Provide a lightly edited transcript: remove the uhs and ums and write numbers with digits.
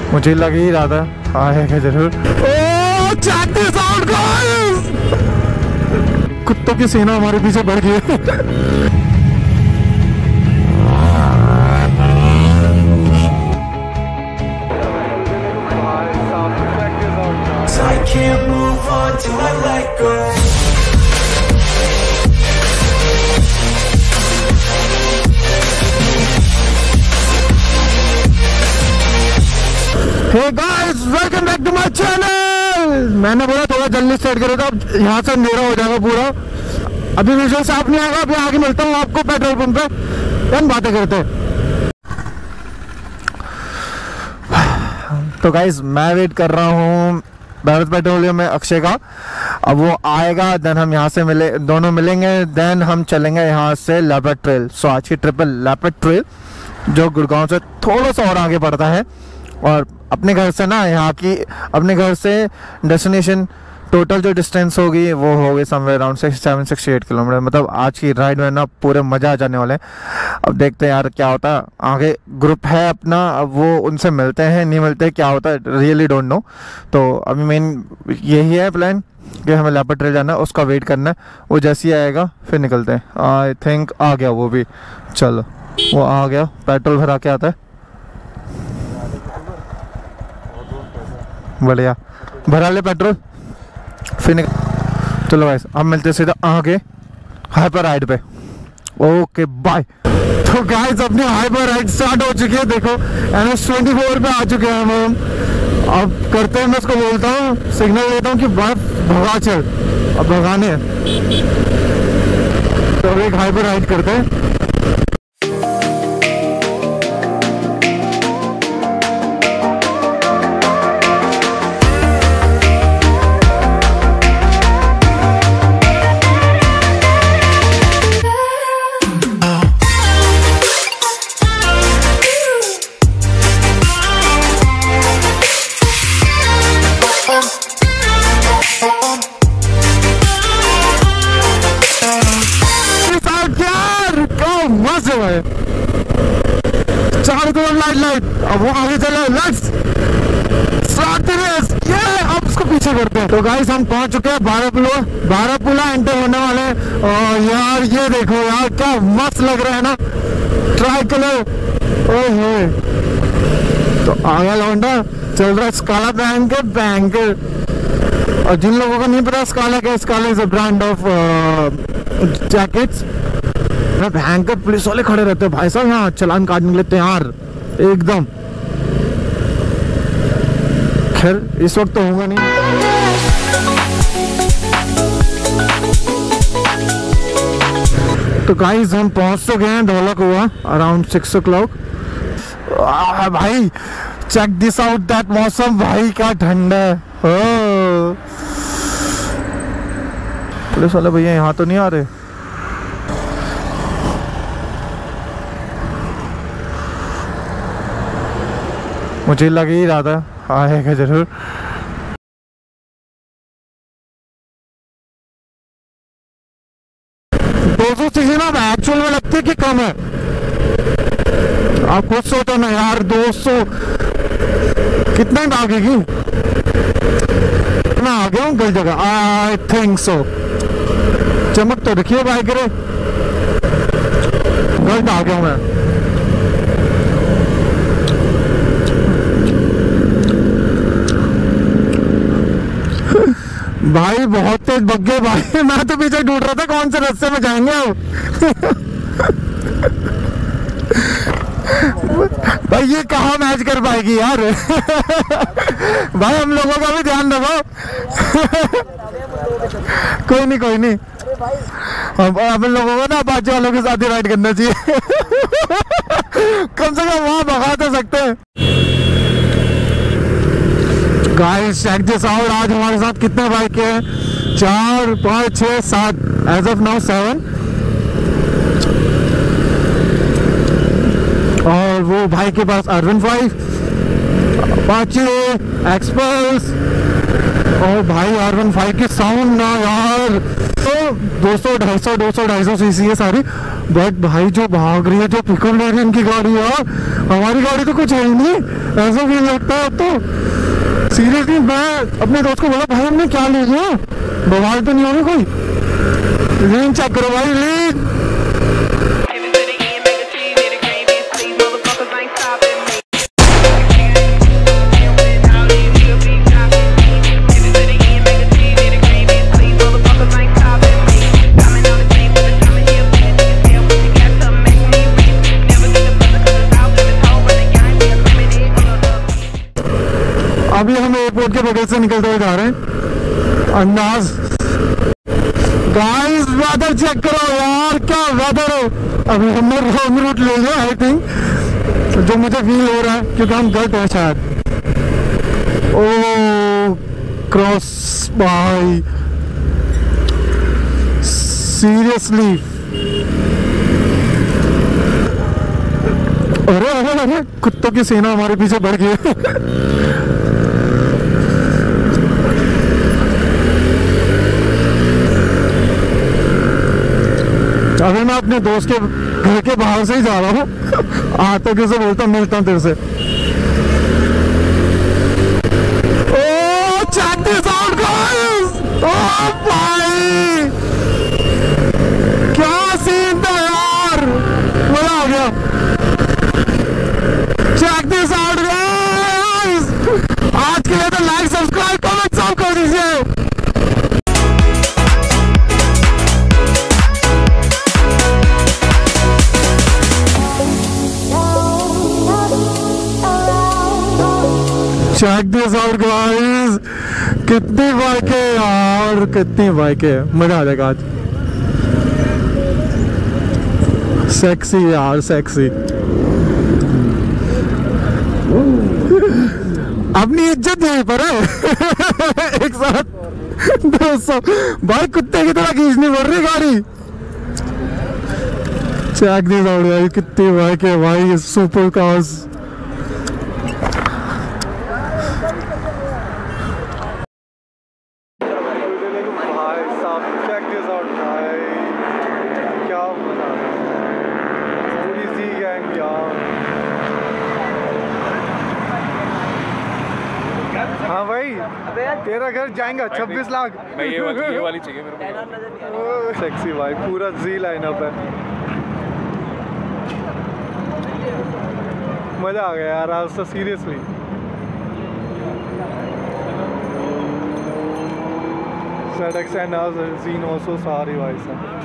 मुझे लग ही रहा था आएगा जरूर। Oh check this out guys, कुत्तों की सेना हमारे पीछे बढ़ गई है। I can't move on till I let go. Hey guys, welcome back to my channel। मैंने बोला थोड़ा जल्दी स्टार्ट करो, अब यहाँ से अंधेरा हो जाएगा पूरा। अभी विजुअल साफ नहीं आएगा, अभी आगे मिलता हूँ आपको पेट्रोल पंप पे, हम बातें करते हैं। तो गाइज मैं वेट कर रहा हूँ भारत पेट्रोलियम में अक्षय का। अब वो आएगा, देन हम यहाँ से दोनों मिलेंगे, देन हम चलेंगे यहाँ से लेपर्ड ट्रेल। सो आज की ट्रिपल लेपर्ड ट्रेल जो गुड़गांव से थोड़ा सा और आगे पड़ता है, और अपने घर से ना यहाँ की अपने घर से डेस्टिनेशन टोटल जो डिस्टेंस होगी वो होगी समवेयर अराउंड 67-68 किलोमीटर। मतलब आज की राइड में ना पूरे मज़ा आ जाने वाले हैं। अब देखते हैं यार क्या होता है आगे। ग्रुप है अपना, अब वो उनसे मिलते हैं नहीं मिलते क्या होता है, रियली डोंट नो। तो अभी मेन यही है प्लान कि हमें लेपर्ड ट्रेल जाना है, उसका वेट करना है। वो जैसे ही आएगा फिर निकलते हैं। आई थिंक आ गया वो भी, चलो वो आ गया, पेट्रोल भरा के आता है। बढ़िया भरा ले पेट्रोल फिर चलो गाइस अब मिलते सीधा आगे हाइपर राइड पे। Okay bye. तो गाइस अपनी हाइपर राइड स्टार्ट हो चुकी है, देखो NH24 पे आ चुके हैं हम। अब करते हैं, मैं उसको बोलता हूँ, सिग्नल देता हूँ कि भगा चल, अब भगाने हैं। तो एक हाइपर राइड करते हैं। चारों तरफ लाइट, अब वो आगे चलो, लेट्स स्टार्ट द रेस। ये अब उसको पीछे करते हैं। तो गाइस हम पहुंच चुके हैं 12 पुला एंटर होने वाले हैं। और यार ये देखो यार क्या मस्त लग रहा है ना, ट्राई करो। ओहे तो आगे लौंडा चल रहा है स्काला बैंकर। और जिन लोगों को नहीं पता स्काला क्या, Scala is a brand of jackets. भयंकर पुलिस वाले खड़े रहते हैं भाई साहब, यहाँ चलान काटने के लिए तैयार एकदम। खैर इस वक्त तो होगा नहीं। तो गाइस हम पहुंच तो गए हैं ढोलक हुआ अराउंड 6 o'clock। भाई चेक दिस आउट दैट मौसम, भाई क्या ठंडा है। पुलिस वाले भैया यहाँ तो नहीं आ रहे। मुझे लग ही रहा था आएगा जरूर। ना एक्चुअल में लगती है कि कम है, आप खुद सोचो ना यार। 200 कितना ही भागेगी, इतना आ गया हूँ गलत जगह। आई थिंक सो, चमक तो रखिए बाइक रे, गलत आ गया हूँ मैं। भाई बहुत तेज भग गए भाई, मैं तो पीछे ढूंढ रहा था कौन से रास्ते में जाएंगे अब। भाई ये कहाँ मैच कर पाएगी यार। भाई हम लोगों का भी ध्यान रखो। कोई नहीं हम लोगों को ना बाकी वालों के साथ ही राइड करना चाहिए। कम से कम वहां भगा तो सकते हैं। गाइस चेक दिस आउट, आज हमारे साथ कितने बाइक हैं? 4, 5, 6, 7, एज ऑफ नाउ 7। और वो भाई के पास R15, Apache, Xpulse, और भाई R15 की साउंड ना यार, तो 200 250 सीसी है सारी, बट भाई जो भाग रही है, जो पिकअप ले रही है इनकी गाड़ी यार, हमारी गाड़ी तो कुछ है ही नहीं, ऐसा भी लगता है। तो सीरियसली मैं अपने दोस्त को बोला भाई हमने क्या ले लिया, बवाल तो नहीं होगा कोई, रेंज चेक करो भाई, रेंज अभी हम एयरपोर्ट के बगल से निकलते हुए जा रहे हैं अंदाज। गाइस वेदर चेक करो यार, क्या वेदर है। अभी हमने रॉन्ग रूट ले लिया आई थिंक, जो मुझे फील हो रहा है, क्योंकि हम गलत है शायद। ओ क्रॉस भाई सीरियसली, अरे अरे अरे कुत्तों की सेना हमारे पीछे बढ़ गई है। अभी मैं अपने दोस्त के घर के बाहर से ही जा रहा हूँ, आता कैसे बोलता हूँ मिलता हूँ तेरे से। Oh check this out guys, ओ भाई क्या सीन था यार, मजा आ गया। चेक दिस आउट गाइस, आज के लिए तो लाइक सब्सक्राइब कमेंट सब कर दीजिए। चेक दिस आउट गाइस, कितनी बाइकें यार, कितनी बाइकें, मजा आ जाएगा आज। सेक्सी यार सेक्सी, अपनी इज्जत यहीं पर है। एक साथ 200 भाई कुत्ते की तरह खींचनी पड़ रही गाड़ी। चेक दिस आउट गाइस, कितनी बाइकें भाई, सुपर कार्स। हाँ भाई तेरा घर जाएगा 26 लाख। ये वाली चाहिए मेरे को। सेक्सी भाई, पूरा जी लाइनअप है, मजा आ गया यार आज तो seriously. ZX and seen also, sorry भाई साहब।